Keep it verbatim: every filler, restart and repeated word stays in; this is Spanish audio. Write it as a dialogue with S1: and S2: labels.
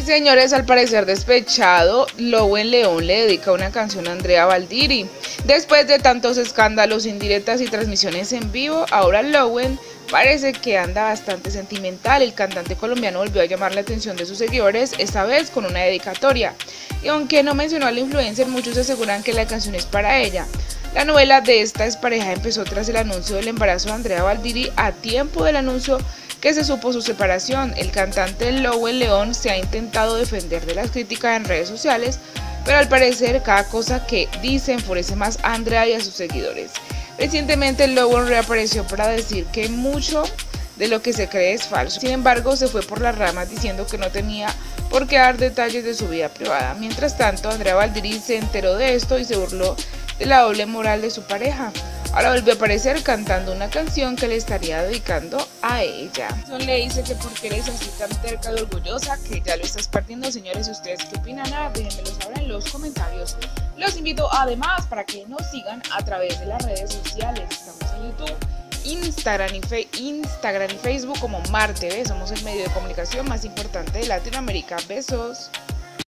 S1: Y señores, al parecer despechado, Lowen León le dedica una canción a Andrea Valdiri. Después de tantos escándalos, indirectas y transmisiones en vivo, ahora Lowen parece que anda bastante sentimental. El cantante colombiano volvió a llamar la atención de sus seguidores, esta vez con una dedicatoria. Y aunque no mencionó a la influencer, muchos aseguran que la canción es para ella. La novela de esta expareja empezó tras el anuncio del embarazo de Andrea Valdiri. A tiempo del anuncio que se supo su separación, el cantante Lowen León se ha intentado defender de las críticas en redes sociales, pero al parecer cada cosa que dice enfurece más a Andrea y a sus seguidores. Recientemente Lowen reapareció para decir que mucho de lo que se cree es falso. Sin embargo, se fue por las ramas diciendo que no tenía por qué dar detalles de su vida privada. Mientras tanto, Andrea Valdiri se enteró de esto y se burló de la doble moral de su pareja. Ahora volvió a aparecer cantando una canción que le estaría dedicando a ella. Son le dice que porque eres así tan terca y orgullosa que ya lo estás partiendo. Señores, ¿ustedes qué opinan? Ah, déjenmelo saber en los comentarios. Los invito además para que nos sigan a través de las redes sociales. Estamos en YouTube, Instagram y, Fe Instagram y Facebook como Mar T V. Somos el medio de comunicación más importante de Latinoamérica. Besos.